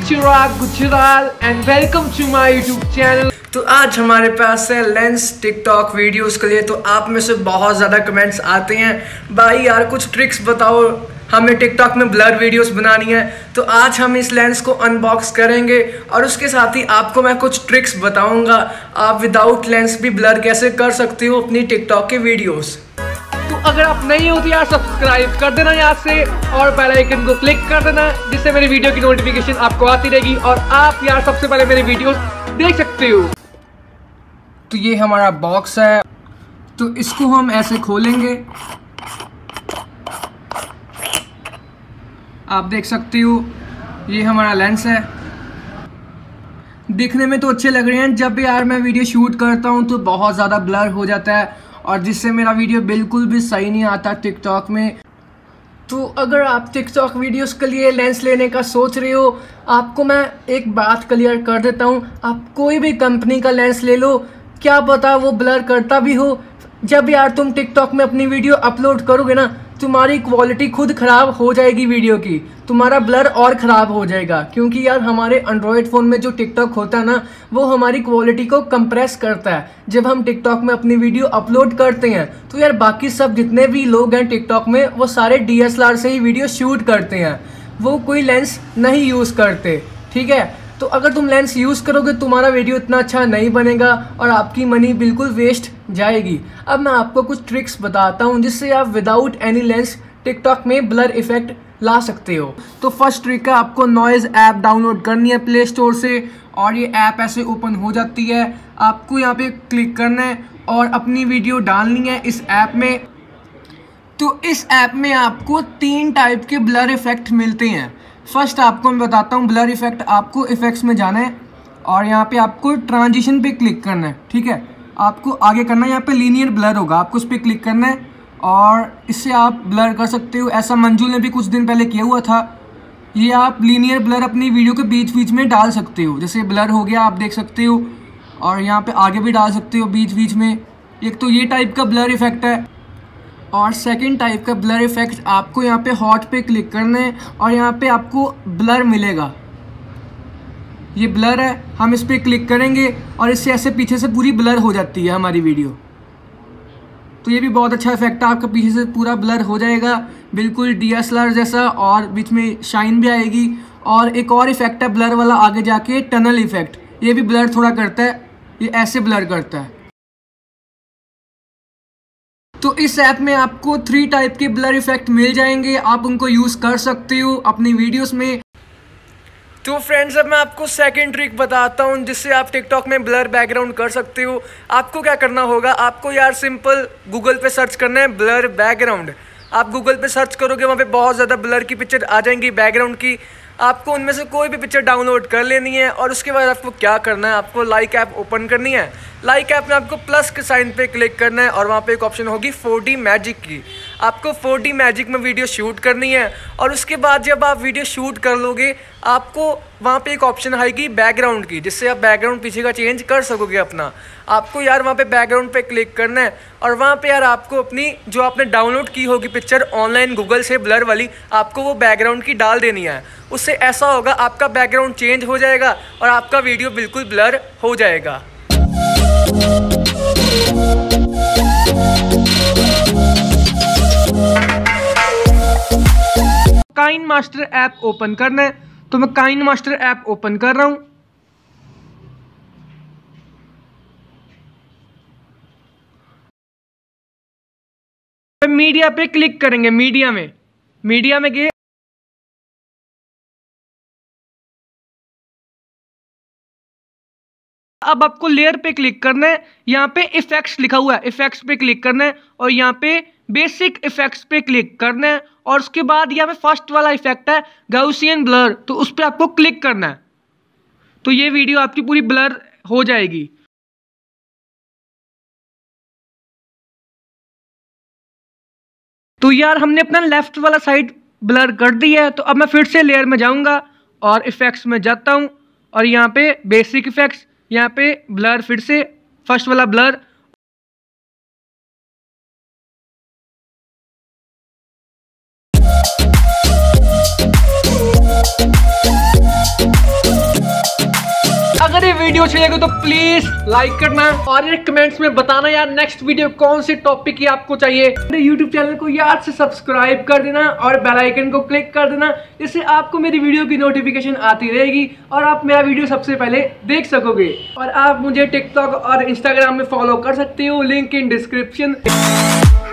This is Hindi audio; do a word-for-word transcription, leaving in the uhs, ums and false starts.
Chirag Gujral and welcome to my YouTube channel। तो आज हमारे पास है लेंस टिकटॉक वीडियोस के लिए। तो आप में से बहुत ज़्यादा कमेंट्स आते हैं, भाई यार कुछ ट्रिक्स बताओ, हमें टिकटॉक में ब्लर वीडियोस बनानी है। तो आज हम इस लेंस को अनबॉक्स करेंगे और उसके साथ ही आपको मैं कुछ ट्रिक्स बताऊंगा, आप विदाउट लेंस भी ब्लर कैसे कर सकते हो अपनी टिकटॉक के वीडियोस। तो अगर आप नहीं हो तो यार सब्सक्राइब कर देना यहाँ से और बेल आइकन को क्लिक कर देना, जिससे मेरी वीडियो की नोटिफिकेशन आपको आती रहेगी और आप यार सबसे पहले मेरी वीडियोस देख सकते हो। तो ये हमारा बॉक्स है, तो इसको हम ऐसे खोलेंगे, आप देख सकते हो ये हमारा लेंस है। दिखने में तो अच्छे लग रहे हैं, जब भी यार मैं वीडियो शूट करता हूँ तो बहुत ज़्यादा ब्लर हो जाता है और जिससे मेरा वीडियो बिल्कुल भी सही नहीं आता टिकटॉक में। तो अगर आप टिकटॉक वीडियोस के लिए लेंस लेने का सोच रहे हो, आपको मैं एक बात क्लियर कर देता हूँ, आप कोई भी कंपनी का लेंस ले लो, क्या पता वो ब्लर करता भी हो। जब यार तुम टिकटॉक में अपनी वीडियो अपलोड करोगे ना, तुम्हारी क्वालिटी खुद ख़राब हो जाएगी वीडियो की, तुम्हारा ब्लर और ख़राब हो जाएगा। क्योंकि यार हमारे एंड्रॉयड फ़ोन में जो टिकटॉक होता है ना, वो हमारी क्वालिटी को कंप्रेस करता है। जब हम टिकटॉक में अपनी वीडियो अपलोड करते हैं तो यार बाकी सब जितने भी लोग हैं टिकटॉक में, वो सारे डी एस एल आर से ही वीडियो शूट करते हैं, वो कोई लेंस नहीं यूज़ करते, ठीक है। तो अगर तुम लेंस यूज़ करोगे तुम्हारा वीडियो इतना अच्छा नहीं बनेगा और आपकी मनी बिल्कुल वेस्ट जाएगी। अब मैं आपको कुछ ट्रिक्स बताता हूँ जिससे आप विदाउट एनी लेंस टिकटॉक में ब्लर इफेक्ट ला सकते हो। तो फर्स्ट ट्रिक है, आपको नॉइज़ ऐप डाउनलोड करनी है प्ले स्टोर से और ये ऐप ऐसे ओपन हो जाती है। आपको यहाँ पे क्लिक करना है और अपनी वीडियो डालनी है इस ऐप में। तो इस ऐप में आपको तीन टाइप के ब्लर इफेक्ट मिलते हैं। फर्स्ट आपको मैं बताता हूँ ब्लर इफेक्ट। आपको इफेक्ट्स में जाना है और यहाँ पे आपको ट्रांजिशन पे क्लिक करना है, ठीक है। आपको आगे करना है, यहाँ पे लीनियर ब्लर होगा, आपको उस पर क्लिक करना है और इससे आप ब्लर कर सकते हो। ऐसा मंजुल ने भी कुछ दिन पहले किया हुआ था। ये आप लीनियर ब्लर अपनी वीडियो के बीच बीच में डाल सकते हो, जैसे ब्लर हो गया आप देख सकते हो, और यहाँ पर आगे भी डाल सकते हो बीच बीच में। एक तो ये टाइप का ब्लर इफेक्ट है और सेकंड टाइप का ब्लर इफेक्ट, आपको यहाँ पे हॉट पे क्लिक करना है और यहाँ पे आपको ब्लर मिलेगा, ये ब्लर है, हम इस पर क्लिक करेंगे और इससे ऐसे पीछे से पूरी ब्लर हो जाती है हमारी वीडियो। तो ये भी बहुत अच्छा इफेक्ट है, आपका पीछे से पूरा ब्लर हो जाएगा बिल्कुल डी एस एल आर जैसा और बीच में शाइन भी आएगी। और एक और इफेक्ट है ब्लर वाला आगे जाके, टनल इफेक्ट, ये भी ब्लर थोड़ा करता है, ये ऐसे ब्लर करता है। तो इस ऐप में आपको थ्री टाइप के ब्लर इफेक्ट मिल जाएंगे, आप उनको यूज़ कर सकते हो अपनी वीडियोस में। तो फ्रेंड्स अब मैं आपको सेकंड ट्रिक बताता हूँ जिससे आप टिकटॉक में ब्लर बैकग्राउंड कर सकते हो। आपको क्या करना होगा, आपको यार सिंपल गूगल पे सर्च करना है ब्लर बैकग्राउंड। आप गूगल पे सर्च करोगे, वहाँ पे बहुत ज़्यादा ब्लर की पिक्चर आ जाएंगी बैकग्राउंड की। आपको उनमें से कोई भी पिक्चर डाउनलोड कर लेनी है और उसके बाद आपको क्या करना है, आपको लाइक ऐप ओपन करनी है। लाइक ऐप में आपको प्लस के साइन पे क्लिक करना है और वहाँ पे एक ऑप्शन होगी फोर डी मैजिक की। आपको फोर डी मैजिक में वीडियो शूट करनी है और उसके बाद जब आप वीडियो शूट कर लोगे, आपको वहाँ पे एक ऑप्शन आएगी बैकग्राउंड की, जिससे आप बैकग्राउंड पीछे का चेंज कर सकोगे अपना। आपको यार वहाँ पे बैकग्राउंड पे क्लिक करना है और वहाँ पे यार आपको अपनी जो आपने डाउनलोड की होगी पिक्चर ऑनलाइन गूगल से ब्लर वाली, आपको वो बैकग्राउंड की डाल देनी है। उससे ऐसा होगा आपका बैकग्राउंड चेंज हो जाएगा और आपका वीडियो बिल्कुल ब्लर हो जाएगा। काइन मास्टर ऐप ओपन करना है, तो मैं काइन मास्टर ऐप ओपन कर रहा हूं। मीडिया पे क्लिक करेंगे, मीडिया में मीडिया में गए, अब आपको लेयर पे क्लिक करना है, यहाँ पे इफेक्ट्स लिखा हुआ है, इफेक्ट्स पे क्लिक करना है और यहाँ पे बेसिक इफेक्ट्स पे क्लिक करना है और उसके बाद यहाँ पे फर्स्ट वाला इफेक्ट है गॉसियन ब्लर, तो उस पर आपको क्लिक करना है। तो ये वीडियो आपकी पूरी ब्लर हो जाएगी। तो यार हमने अपना लेफ्ट वाला साइड ब्लर कर दिया है। तो अब मैं फिर से लेयर में जाऊंगा और इफेक्ट्स में जाता हूं और यहाँ पे बेसिक इफेक्ट्स, यहाँ पे ब्लर, फिर से फर्स्ट वाला ब्लर। ये वीडियो अच्छी लगे तो प्लीज लाइक करना और ये कमेंट्स में बताना यार नेक्स्ट वीडियो कौन से टॉपिक की आपको चाहिए। मेरे यूट्यूब चैनल को याद से सब्सक्राइब कर देना और बेल आइकन को क्लिक कर देना, जिससे आपको मेरी वीडियो की नोटिफिकेशन आती रहेगी और आप मेरा वीडियो सबसे पहले देख सकोगे। और आप मुझे टिकटॉक और इंस्टाग्राम में फॉलो कर सकते हो, लिंक इन डिस्क्रिप्शन।